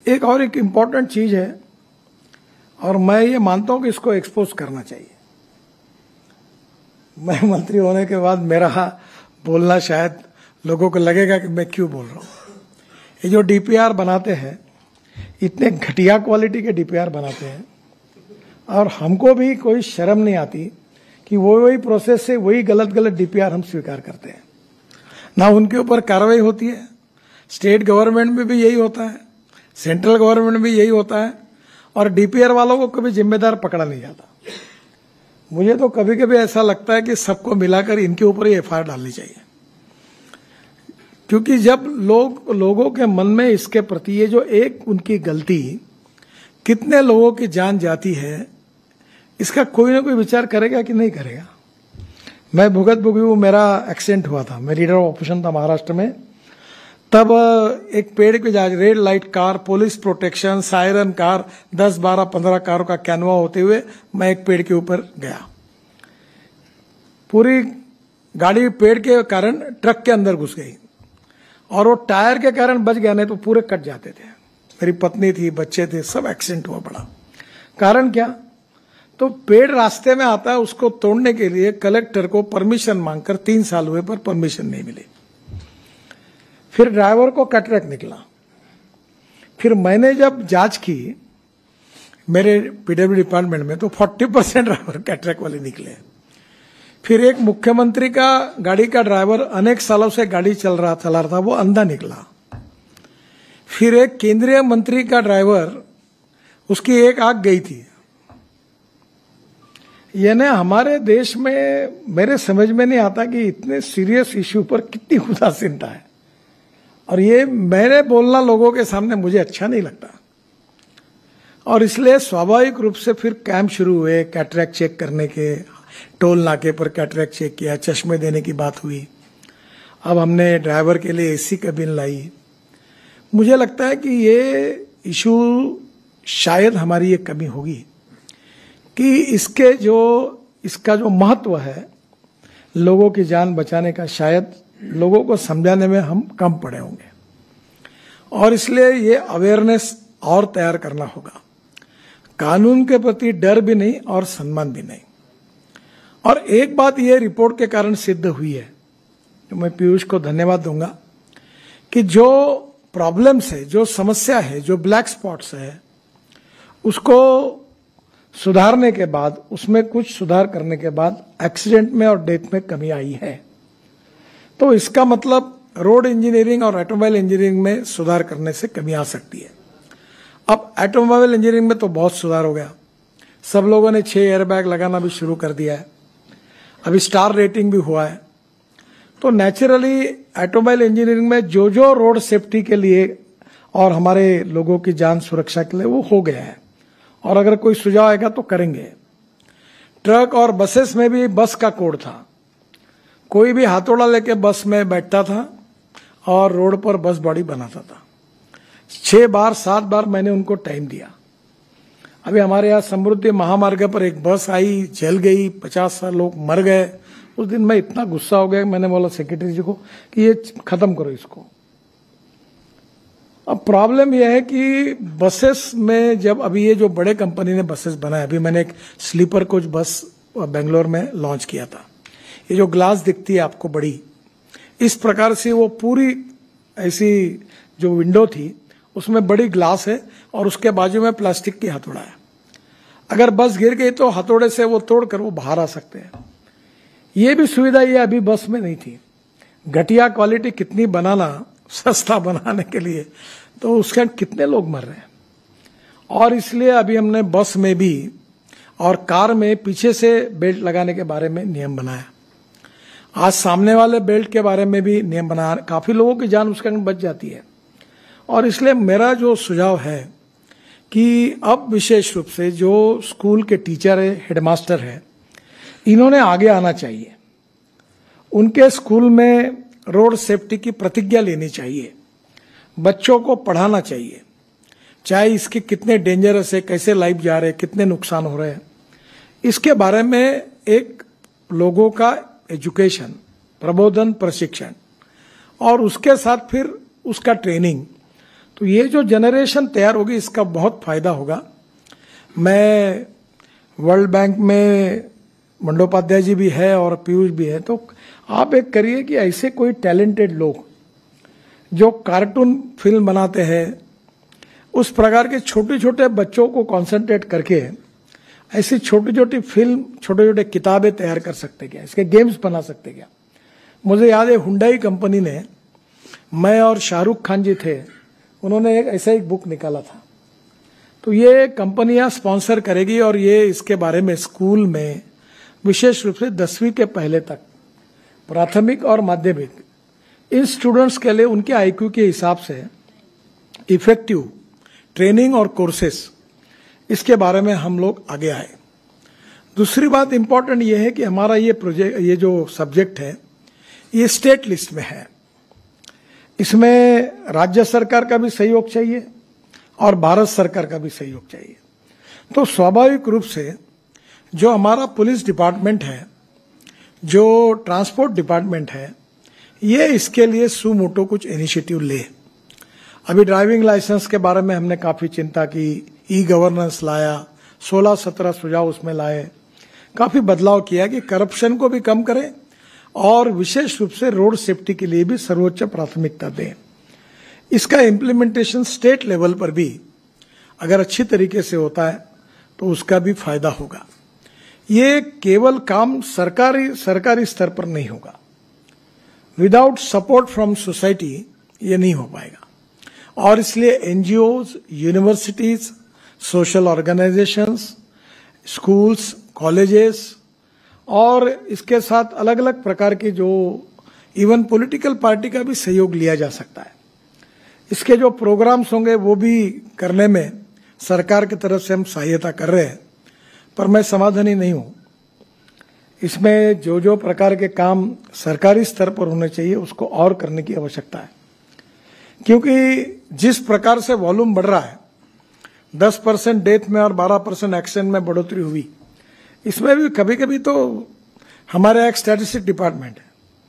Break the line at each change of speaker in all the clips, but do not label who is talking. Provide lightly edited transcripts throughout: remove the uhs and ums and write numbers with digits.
एक इम्पॉर्टेंट चीज है और मैं ये मानता हूं कि इसको एक्सपोज करना चाहिए। मैं मंत्री होने के बाद मेरा बोलना शायद लोगों को लगेगा कि मैं क्यों बोल रहा हूं। ये जो डीपीआर बनाते हैं, इतने घटिया क्वालिटी के डीपीआर बनाते हैं और हमको भी कोई शर्म नहीं आती कि वही प्रोसेस से वही गलत डीपीआर हम स्वीकार करते हैं, ना उनके ऊपर कार्रवाई होती है। स्टेट गवर्नमेंट में भी यही होता है, सेंट्रल गवर्नमेंट में भी यही होता है और डीपीआर वालों को कभी जिम्मेदार पकड़ा नहीं जाता। मुझे तो कभी कभी ऐसा लगता है कि सबको मिलाकर इनके ऊपर ही एफआईआर डालनी चाहिए, क्योंकि जब लोगों के मन में इसके प्रति ये जो एक उनकी गलती कितने लोगों की जान जाती है, इसका कोई ना कोई विचार करेगा कि नहीं करेगा। मैं भुगत भुगी मेरा एक्सीडेंट हुआ था, मैं लीडर ऑफ ऑपरेशन था महाराष्ट्र में। तब एक पेड़ पे जा red light car, police protection, siren car, 10, 12, 15 कारों का कैनवा होते हुए मैं एक पेड़ के ऊपर गया। पूरी गाड़ी पेड़ के कारण ट्रक के अंदर घुस गई और वो टायर के कारण बच गया, नहीं तो पूरे कट जाते थे। मेरी पत्नी थी, बच्चे थे, सब एक्सीडेंट हुआ पड़ा। कारण क्या? तो पेड़ रास्ते में आता है, उसको तोड़ने के लिए कलेक्टर को परमिशन मांगकर 3 साल हुए पर परमिशन नहीं मिली। फिर ड्राइवर को कैटरेक्ट निकला। फिर मैंने जब जांच की मेरे पीडब्ल्यू डिपार्टमेंट में, तो 40% ड्राइवर कैटरेक्ट वाले निकले। फिर एक मुख्यमंत्री का गाड़ी का ड्राइवर अनेक सालों से गाड़ी चला रहा था, वो अंधा निकला। फिर एक केंद्रीय मंत्री का ड्राइवर, उसकी एक आंख गई थी। यानी हमारे देश में मेरे समझ में नहीं आता कि इतने सीरियस इश्यू पर कितनी उदासीनता है, और ये मेरे बोलना लोगों के सामने मुझे अच्छा नहीं लगता। और इसलिए स्वाभाविक रूप से फिर कैंप शुरू हुए कैटरेक्ट चेक करने के। टोल नाके पर कैटरेक्ट चेक किया, चश्मे देने की बात हुई। अब हमने ड्राइवर के लिए एसी कैबिन लाई। मुझे लगता है कि ये इशू शायद हमारी ये कमी होगी कि इसका जो महत्व है लोगों की जान बचाने का, शायद लोगों को समझाने में हम कम पड़े होंगे। और इसलिए ये अवेयरनेस और तैयार करना होगा। कानून के प्रति डर भी नहीं और सम्मान भी नहीं। और एक बात ये रिपोर्ट के कारण सिद्ध हुई है, तो मैं पीयूष को धन्यवाद दूंगा कि जो प्रॉब्लम्स है, जो समस्या है, जो ब्लैक स्पॉट्स है, उसको सुधारने के बाद, उसमें कुछ सुधार करने के बाद एक्सीडेंट में और डेथ में कमी आई है। तो इसका मतलब रोड इंजीनियरिंग और ऑटोमोबाइल इंजीनियरिंग में सुधार करने से कमी आ सकती है। अब ऑटोमोबाइल इंजीनियरिंग में तो बहुत सुधार हो गया। सब लोगों ने 6 एयरबैग लगाना भी शुरू कर दिया है। अभी स्टार रेटिंग भी हुआ है। तो नेचुरली ऑटोमोबाइल इंजीनियरिंग में जो रोड सेफ्टी के लिए और हमारे लोगों की जान सुरक्षा के लिए वो हो गया है, और अगर कोई सुझाव आएगा तो करेंगे। ट्रक और बसेस में भी बस का कोड था। कोई भी हाथोड़ा लेके बस में बैठता था और रोड पर बस बॉडी बनाता था। 6 बार 7 बार मैंने उनको टाइम दिया। अभी हमारे यहाँ समृद्धि महामार्ग पर एक बस आई, जल गई, 50 लोग मर गए। उस दिन मैं इतना गुस्सा हो गया, मैंने बोला सेक्रेटरी जी को कि ये खत्म करो इसको। अब प्रॉब्लम यह है कि बसेस में जब अभी ये जो बड़े कंपनी ने बसेस बनाए, अभी मैंने एक स्लीपर कोच बस बेंगलोर में लॉन्च किया था। ये जो ग्लास दिखती है आपको बड़ी, इस प्रकार से वो पूरी ऐसी जो विंडो थी उसमें बड़ी ग्लास है और उसके बाजू में प्लास्टिक की हथौड़ा है। अगर बस गिर गई तो हथौड़े से वो तोड़कर वो बाहर आ सकते हैं। ये भी सुविधा ये अभी बस में नहीं थी। घटिया क्वालिटी कितनी बनाना, सस्ता बनाने के लिए, तो उसके कितने लोग मर रहे हैं। और इसलिए अभी हमने बस में भी और कार में पीछे से बेल्ट लगाने के बारे में नियम बनाया। आज सामने वाले बेल्ट के बारे में भी नियम बनाया। काफी लोगों की जान उसके अंदर बच जाती है। और इसलिए मेरा जो सुझाव है कि अब विशेष रूप से जो स्कूल के टीचर है, हेडमास्टर है, इन्होंने आगे आना चाहिए। उनके स्कूल में रोड सेफ्टी की प्रतिज्ञा लेनी चाहिए। बच्चों को पढ़ाना चाहिए, चाहे इसके कितने डेंजरस है, कैसे लाइफ जा रहे हैं, कितने नुकसान हो रहे हैं, इसके बारे में एक लोगों का एजुकेशन, प्रबोधन, प्रशिक्षण, और उसके साथ फिर उसका ट्रेनिंग, तो ये जो जनरेशन तैयार होगी इसका बहुत फायदा होगा। मैं वर्ल्ड बैंक में बंडोपाध्याय जी भी है और पीयूष भी है, तो आप एक करिए कि ऐसे कोई टैलेंटेड लोग जो कार्टून फिल्म बनाते हैं, उस प्रकार के छोटे छोटे बच्चों को कंसंट्रेट करके ऐसी छोटी छोटी फिल्म, छोटे छोटे किताबें तैयार कर सकते क्या, इसके गेम्स बना सकते क्या। मुझे याद है हुंडई कंपनी ने, मैं और शाहरुख खान जी थे, उन्होंने एक ऐसा एक बुक निकाला था। तो ये कंपनियां स्पॉन्सर करेगी और ये इसके बारे में स्कूल में विशेष रूप से 10वीं के पहले तक, प्राथमिक और माध्यमिक, इन स्टूडेंट्स के लिए उनके आईक्यू के हिसाब से इफेक्टिव ट्रेनिंग और कोर्सेस, इसके बारे में हम लोग आगे आए। दूसरी बात इंपॉर्टेंट ये है कि हमारा ये प्रोजेक्ट, ये जो सब्जेक्ट है, ये स्टेट लिस्ट में है। इसमें राज्य सरकार का भी सहयोग चाहिए और भारत सरकार का भी सहयोग चाहिए। तो स्वाभाविक रूप से जो हमारा पुलिस डिपार्टमेंट है, जो ट्रांसपोर्ट डिपार्टमेंट है, ये इसके लिए सुमोटो कुछ इनिशिएटिव ले। अभी ड्राइविंग लाइसेंस के बारे में हमने काफी चिंता की, ई गवर्नेंस लाया, 16-17 सुझाव उसमें लाए, काफी बदलाव किया कि करप्शन को भी कम करें और विशेष रूप से रोड सेफ्टी के लिए भी सर्वोच्च प्राथमिकता दें। इसका इम्प्लीमेंटेशन स्टेट लेवल पर भी अगर अच्छी तरीके से होता है तो उसका भी फायदा होगा। ये केवल काम सरकारी स्तर पर नहीं होगा, विदाउट सपोर्ट फ्रॉम सोसाइटी ये नहीं हो पाएगा। और इसलिए NGOs, universities, social organisations, schools, colleges और इसके साथ अलग अलग प्रकार के जो इवन पॉलिटिकल पार्टी का भी सहयोग लिया जा सकता है। इसके जो प्रोग्राम्स होंगे वो भी करने में सरकार की तरफ से हम सहायता कर रहे हैं, पर मैं समाधानी नहीं हूं। इसमें जो जो प्रकार के काम सरकारी स्तर पर होने चाहिए उसको और करने की आवश्यकता है, क्योंकि जिस प्रकार से वॉल्यूम बढ़ रहा है, 10% डेथ में और 12% एक्सीडेंट में बढ़ोतरी हुई, इसमें भी कभी कभी तो हमारा एक स्टैटिस्टिक डिपार्टमेंट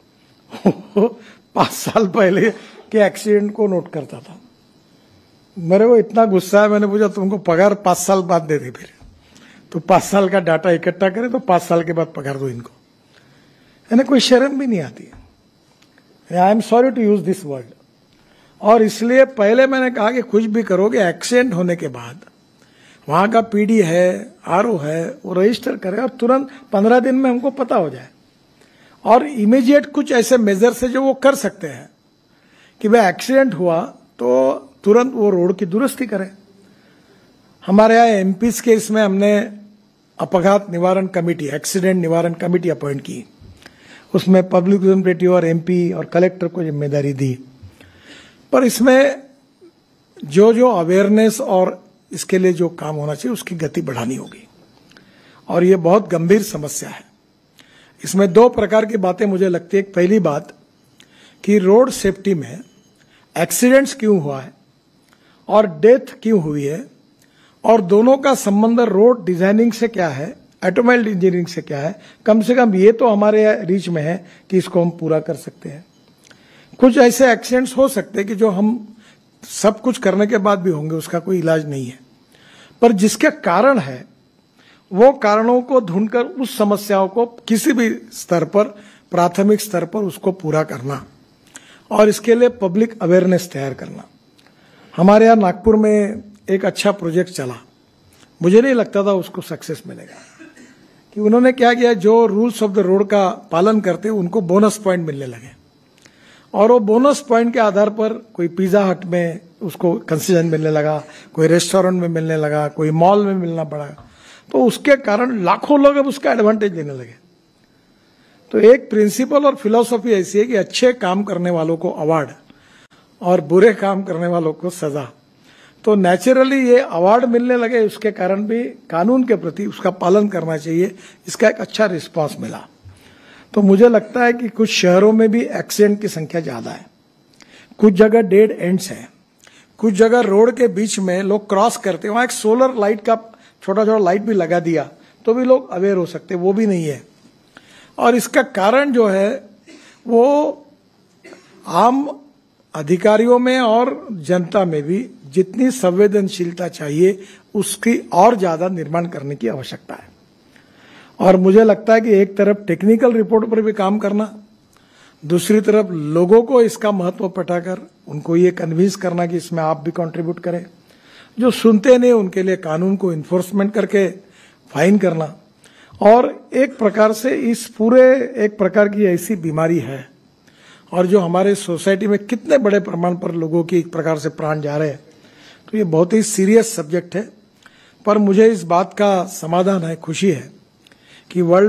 है 5 साल पहले के एक्सीडेंट को नोट करता था। मेरे को इतना गुस्सा है, मैंने पूछा तुमको पगार 5 साल बाद दे दे, फिर तो 5 साल का डाटा इकट्ठा करे तो 5 साल के बाद पगार दो इनको। यानी कोई शर्म भी नहीं आती है। I am sorry to use this word. और इसलिए पहले मैंने कहा कि कुछ भी करोगे, एक्सीडेंट होने के बाद वहां का पीडी है, आरओ है, वो रजिस्टर करे और तुरंत 15 दिन में हमको पता हो जाए, और इमीडिएट कुछ ऐसे मेजर्स है जो वो कर सकते हैं कि भाई एक्सीडेंट हुआ तो तुरंत वो रोड की दुरुस्ती करें। हमारे यहाँ एमपीज के इसमें हमने अपघात निवारण कमेटी, एक्सीडेंट निवारण कमेटी अपॉइंट की, उसमें पब्लिक रिप्रेजेंटेटिव और एमपी और कलेक्टर को जिम्मेदारी दी। पर इसमें जो जो अवेयरनेस और इसके लिए जो काम होना चाहिए उसकी गति बढ़ानी होगी, और ये बहुत गंभीर समस्या है। इसमें 2 प्रकार की बातें मुझे लगती है। पहली बात कि रोड सेफ्टी में एक्सीडेंट्स क्यों हुआ है और डेथ क्यों हुई है, और दोनों का संबंध रोड डिजाइनिंग से क्या है, ऑटोमोबाइल इंजीनियरिंग से क्या है। कम से कम ये तो हमारे रीच में है कि इसको हम पूरा कर सकते हैं। कुछ ऐसे एक्सीडेंट्स हो सकते हैं कि जो हम सब कुछ करने के बाद भी होंगे, उसका कोई इलाज नहीं है, पर जिसके कारण है वो कारणों को ढूंढकर उस समस्याओं को किसी भी स्तर पर, प्राथमिक स्तर पर उसको पूरा करना, और इसके लिए पब्लिक अवेयरनेस तैयार करना। हमारे यहाँ नागपुर में एक अच्छा प्रोजेक्ट चला, मुझे नहीं लगता था उसको सक्सेस मिलेगा, कि उन्होंने क्या किया, जो रूल्स ऑफ द रोड का पालन करते उनको बोनस पॉइंट मिलने लगे, और वो बोनस पॉइंट के आधार पर कोई पिज्जा हट में उसको कंसेशन मिलने लगा, कोई रेस्टोरेंट में मिलने लगा, कोई मॉल में मिलना पड़ा। तो उसके कारण लाखों लोग अब उसका एडवांटेज लेने लगे। तो एक प्रिंसिपल और फिलॉसफी ऐसी है कि अच्छे काम करने वालों को अवार्ड और बुरे काम करने वालों को सजा। तो नेचुरली ये अवार्ड मिलने लगे, उसके कारण भी कानून के प्रति उसका पालन करना चाहिए, इसका एक अच्छा रिस्पांस मिला। तो मुझे लगता है कि कुछ शहरों में भी एक्सीडेंट की संख्या ज्यादा है, कुछ जगह डेड एंड्स है, कुछ जगह रोड के बीच में लोग क्रॉस करते हैं, वहां एक सोलर लाइट का छोटा छोटा लाइट भी लगा दिया तो भी लोग अवेयर हो सकते, वो भी नहीं है। और इसका कारण जो है वो आम अधिकारियों में और जनता में भी जितनी संवेदनशीलता चाहिए उसकी और ज्यादा निर्माण करने की आवश्यकता है। और मुझे लगता है कि एक तरफ टेक्निकल रिपोर्ट पर भी काम करना, दूसरी तरफ लोगों को इसका महत्व पटाकर उनको ये कन्विंस करना कि इसमें आप भी कंट्रीब्यूट करें। जो सुनते नहीं उनके लिए कानून को इन्फोर्समेंट करके फाइन करना। और एक प्रकार से इस पूरे एक प्रकार की ऐसी बीमारी है और जो हमारे सोसाइटी में कितने बड़े प्रमाण पर लोगों की एक प्रकार से प्राण जा रहे हैं, तो ये बहुत ही सीरियस सब्जेक्ट है। पर मुझे इस बात का समाधान है, खुशी है कि वर्ल्ड